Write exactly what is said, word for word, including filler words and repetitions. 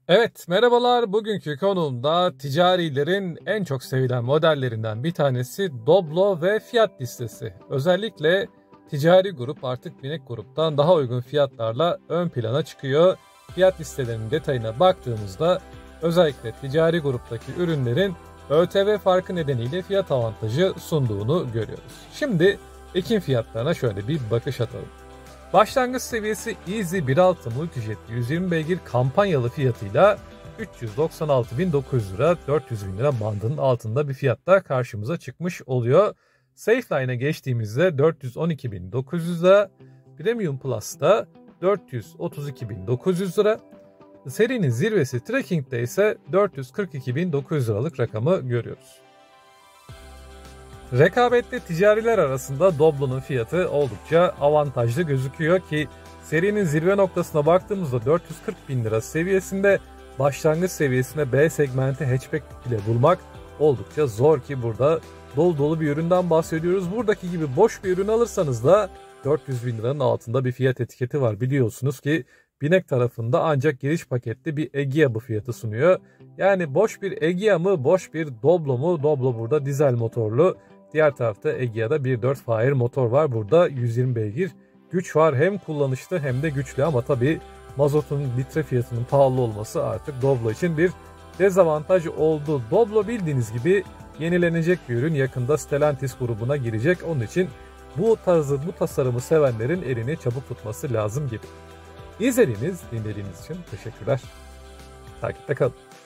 Evet, merhabalar. Bugünkü konuğumda ticarilerin en çok sevilen modellerinden bir tanesi Doblo ve fiyat listesi. Özellikle ticari grup artık Binek gruptan daha uygun fiyatlarla ön plana çıkıyor. Fiyat listelerinin detayına baktığımızda özellikle ticari gruptaki ürünlerin ÖTV farkı nedeniyle fiyat avantajı sunduğunu görüyoruz. Şimdi Ekim fiyatlarına şöyle bir bakış atalım. Başlangıç seviyesi Easy bir nokta altı multi ücretli yüz yirmi beygir kampanyalı fiyatıyla üç yüz doksan altı bin dokuz yüz lira, dört yüz bin lira bandının altında bir fiyatta karşımıza çıkmış oluyor. Safeline'a geçtiğimizde dört yüz on iki bin dokuz yüz lira, Premium Plus'ta dört yüz otuz iki bin dokuz yüz lira, serinin zirvesi Trekking'de ise dört yüz kırk iki bin dokuz yüz liralık rakamı görüyoruz. Rekabette ticariler arasında Doblo'nun fiyatı oldukça avantajlı gözüküyor ki serinin zirve noktasına baktığımızda dört yüz kırk bin lira seviyesinde, başlangıç seviyesinde B segmenti hatchback bile bulmak oldukça zor ki burada dolu dolu bir üründen bahsediyoruz. Buradaki gibi boş bir ürün alırsanız da dört yüz bin liranın altında bir fiyat etiketi var. Biliyorsunuz ki Binek tarafında ancak giriş paketli bir Egea bu fiyatı sunuyor. Yani boş bir Egea mı, boş bir Doblo mu? Doblo burada dizel motorlu. Diğer tarafta Egea'da bir nokta dört Fire motor var. Burada yüz yirmi beygir güç var. Hem kullanışlı hem de güçlü ama tabii mazotun litre fiyatının pahalı olması artık Doblo için bir dezavantaj oldu. Doblo bildiğiniz gibi yenilenecek bir ürün. Yakında Stellantis grubuna girecek. Onun için bu tarzı, bu tasarımı sevenlerin elini çabuk tutması lazım gibi. İzlediğiniz, dinlediğiniz için teşekkürler. Takipte kalın.